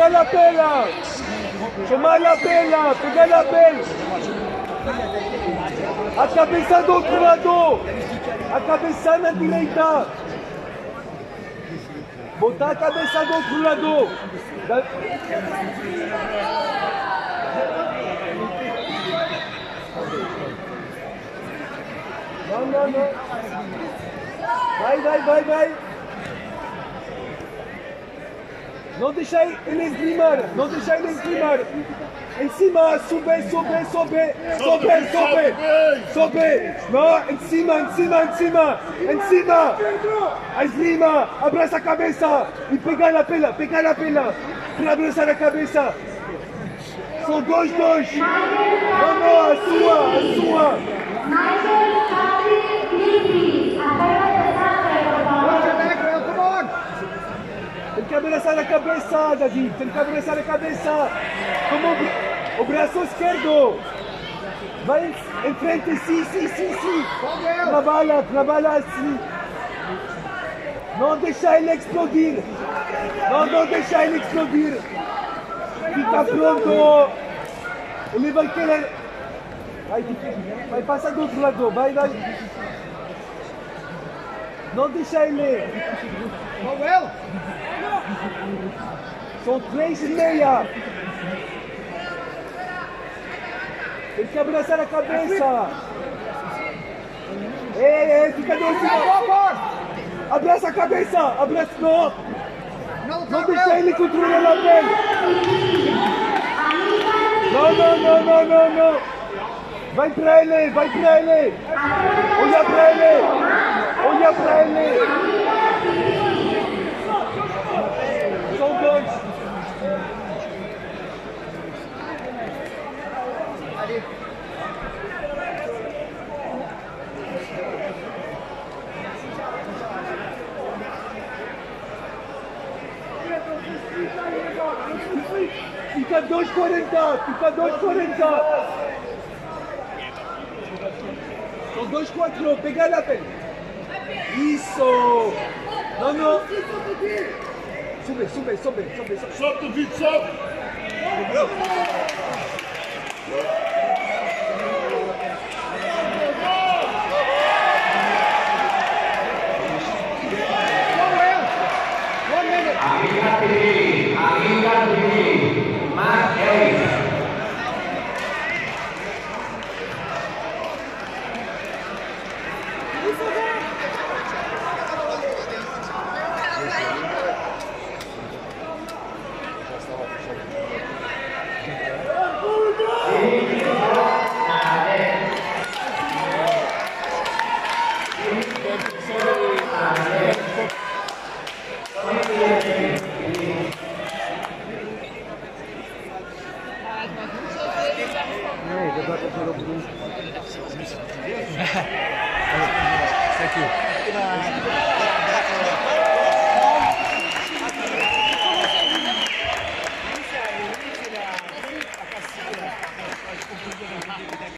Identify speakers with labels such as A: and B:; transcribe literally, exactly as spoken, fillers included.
A: pega la pela! Toma la pela! Pega la pela! A cabeça do outro lado! A cabeça na direita! Botar a cabeça do outro lado! Da... Não, não, não! Vai, vai, vai, vai! Não deixa ele esgrimar! Não deixa ele esgrimar! Em cima! Sobe, sobe, sobe! Sobe, sobe! Sobe! Não! Em cima, em cima, em cima! Em cima! A esgrima! Abraça a cabeça! E pega na pela! Pega na pela! Para abraçar a cabeça! São dois, dois! Não, não! A sua! A sua! Tem que abraçar a cabeça, David. Tem que abraçar a cabeça. Como o braço esquerdo. Vai em frente, sim, sim, sim, sim. Trabalha, trabalha assim. Não deixa ele explodir. Não, não deixa ele explodir. Fica pronto. Ele vai querer... Vai, vai passar do outro lado. Vai, vai. Não deixa ele. São três e meia. Tem que abraçar a cabeça. Ei, ei, fica do outro lado. Abraça a cabeça. Abraça, não. Não deixa ele controlar a pele. Não, não, não, não, não, não. Vai pra ele, vai pra ele. Olha pra ele. Olha pra ele. São dois. Fica dois e quarenta. Fica dois e quarenta. São dois, quatro, pegar a pele. Isso! Não, não! Sube, sube, sube, sube, sube.
B: Sobe, David, sobe!
C: Arriba David, arriba David, Mark Ellis.
D: Thank you.